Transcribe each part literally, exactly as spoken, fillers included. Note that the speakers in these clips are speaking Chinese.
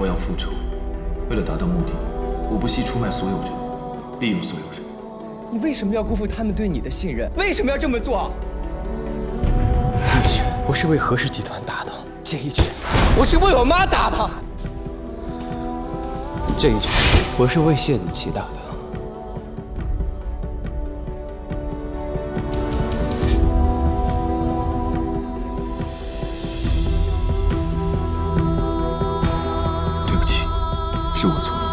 我要复仇，为了达到目的，我不惜出卖所有人，利用所有人。 你为什么要辜负他们对你的信任？为什么要这么做？这一拳我是为何氏集团打的，这一拳我是为我妈打的，这一拳我是为谢子琪打的。 是我错了。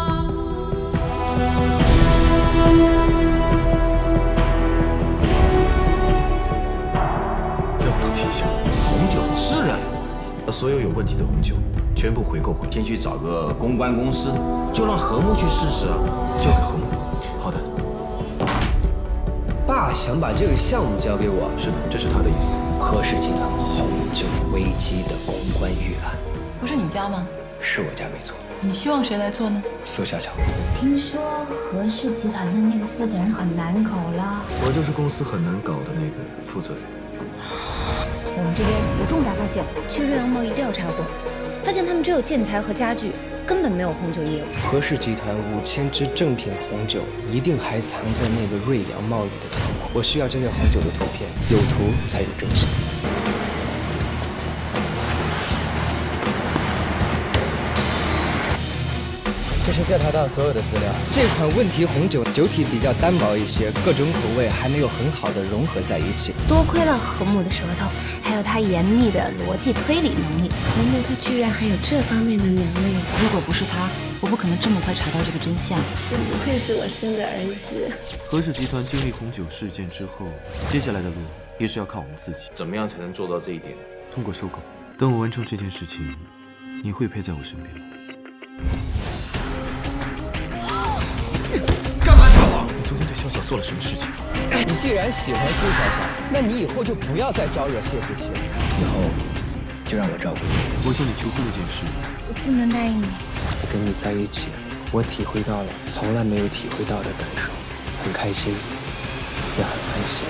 让我记下， 红酒质量有问题， 把所有有问题的红酒全部回购回来。 先去找个公关公司，就让何木去试试啊。 交给何木。好的。 爸想把这个项目交给我。 是的，这是他的意思。 何氏集团红酒危机的公关预案， 不是你家吗？ 是我家没错。 你希望谁来做呢？ 苏小乔。 听说何氏集团的那个负责人很难搞啦。 我就是公司很难搞的那个负责人。 我们这边有重大发现，去瑞阳贸易调查过，发现他们只有建材和家具，根本没有红酒业务。 何氏集团五千支正品红酒一定还藏在那个瑞阳贸易的仓库。我需要这些红酒的图片，有图才有真相。 这是调查到所有的资料。这款问题红酒酒体比较单薄一些，各种口味还没有很好的融合在一起。 多亏了何木的舌头，还有他严密的逻辑推理能力。何木他居然还有这方面的能力。 如果不是他，我不可能这么快查到这个真相。 真不愧是我生的儿子。 何氏集团经历红酒事件之后，接下来的路也是要靠我们自己。 怎么样才能做到这一点？ 通过收购。等我完成这件事情，你会陪在我身边吗？ 昨天对小小做了什么事情？ 你既然喜欢苏小小，那你以后就不要再招惹谢子琪了。以后就让我照顾你。 我向你求婚那件事， 我不能答应你。 我跟你在一起，我体会到了从来没有体会到的感受，很开心，也很安心。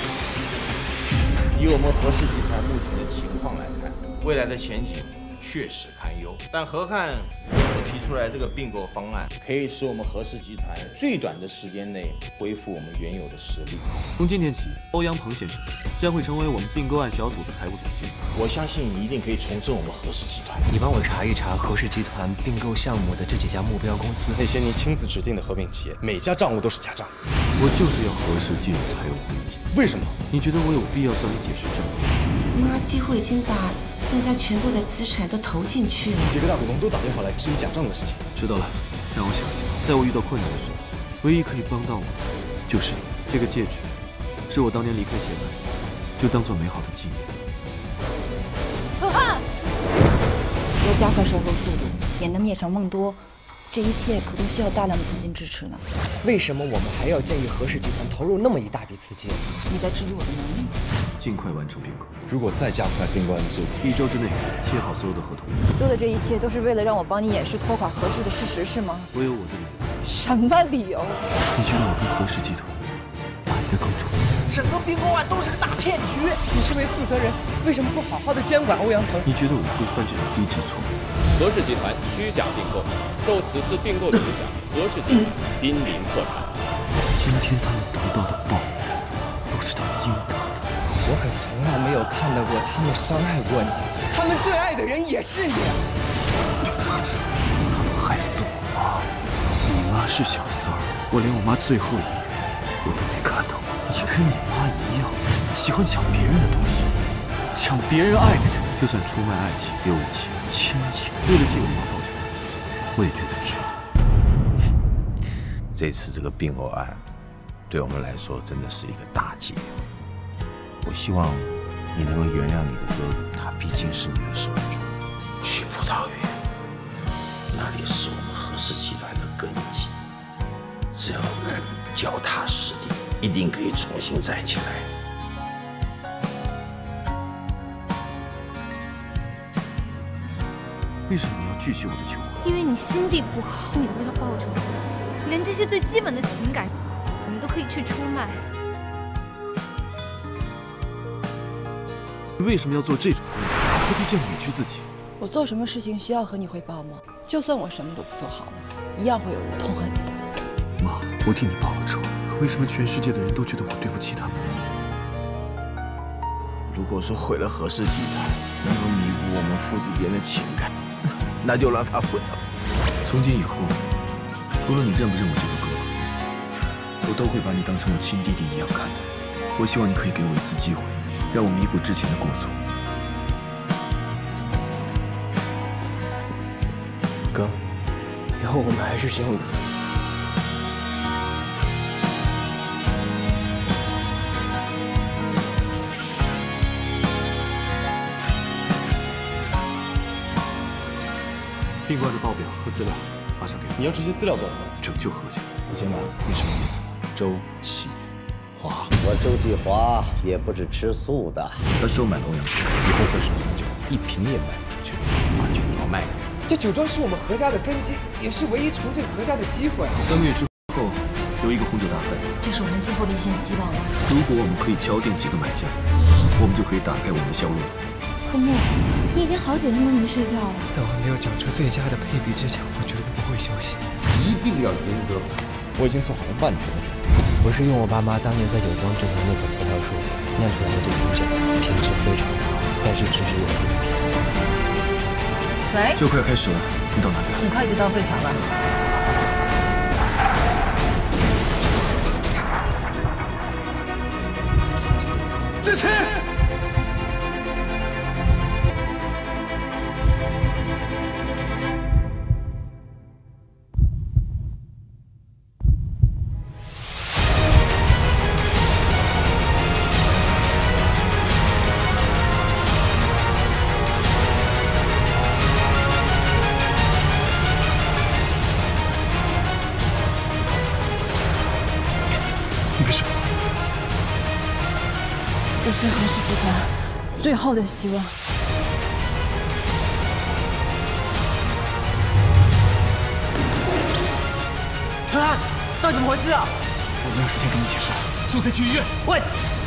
以我们何氏集团目前的情况来看，未来的前景确实堪忧。但何汉所提出来这个并购方案，可以使我们何氏集团最短的时间内恢复我们原有的实力。 从今天起，欧阳鹏先生将会成为我们并购案小组的财务总监。 我相信你一定可以重振我们何氏集团。 你帮我查一查何氏集团并购项目的这几家目标公司， 那些您亲自指定的合并企业，每家账务都是假账。 我就是要何氏进入财务危机。 为什么？ 你觉得我有必要向你解释这个？ 妈几乎已经把宋家全部的资产都投进去了。 几个大股东都打电话来质疑假账的事情。 知道了，让我想一想，在我遇到困难的时候，唯一可以帮到我的就是你。这个戒指，是我当年离开前买的，就当做美好的纪念。 何汉，要加快收购速度，也能灭上孟多。这一切可都需要大量的资金支持呢。 为什么我们还要建议何氏集团投入那么一大笔资金？ 你在质疑我的能力吗？ 尽快完成并购。 如果再加快并购案的速度， 一周之内签好所有的合同。 做的这一切都是为了让我帮你掩饰拖垮何氏的事实是吗？ 我有我的理由。 什么理由？ 你觉得我跟何氏集团哪一个更重要？ 整个并购案都是个大骗局。你身为负责人，为什么不好好的监管欧阳鹏？ 你觉得我会犯这种低级错误？ 何氏集团虚假并购，受此次并购影响，何氏集团濒临破产。 今天他们得到的报都是他们应得的。 我可从来没有看到过他们伤害过你，他们最爱的人也是你。 他们害死我妈，我妈是小三儿，我连我妈最后一眼我都没看到过。你跟你妈一样，喜欢抢别人的东西，抢别人爱的人，就算出卖爱情、友情、亲情，为了替我妈报仇，我也觉得值得。 这次这个并购案，对我们来说真的是一个大忌。我希望你能够原谅你的哥哥，他毕竟是你的手足。去葡萄园，那里是我们何氏集团的根基，只要我们脚踏实地，一定可以重新站起来。 为什么你要拒绝我的求婚？ 因为你心地不好，你为了报仇，连这些最基本的情感，你都可以去出卖。 你为什么要做这种工作？何必这样委屈自己？ 我做什么事情需要和你汇报吗？就算我什么都不做好了，一样会有人痛恨你的。 妈，我替你报了仇，可为什么全世界的人都觉得我对不起他们？ 如果说毁了何氏集团能够弥补我们父子间的情感，那就让他毁了。 从今以后，无论你认不认我这个哥哥，我都会把你当成我亲弟弟一样看待。我希望你可以给我一次机会，让我弥补之前的过错。 哥，以后我们还是兄弟。 宾馆的报表和资料马上给我。 你要这些资料做什么？ 拯救何家。 李先满， 你什么意思？ 周启华， 我周继华也不是吃素的。 他收买了欧阳修， 以后喝什么酒，一瓶也卖不出去，把酒庄卖给我。 这酒庄是我们何家的根基，也是唯一重振何家的机会。 三个月之后有一个红酒大赛， 这是我们最后的一线希望了。 如果我们可以敲定几个买家，我们就可以打开我们的销路。 贺木，你已经好几天都没睡觉了。 在我没有找出最佳的配比之前，我绝对不会休息。 一定要赢得。 我已经做好了万全的准备。 我是用我爸妈当年在酒庄种的那棵葡萄树酿出来的这瓶酒，品质非常好，但是只是有一瓶。 喂， 就快开始了，你到哪里了？ 很快就到会场了。 支持！ 你没事吧？ 这是何氏集团最后的希望。 何安，到底怎么回事啊？ 我没有时间跟你解释，送他去医院。 喂！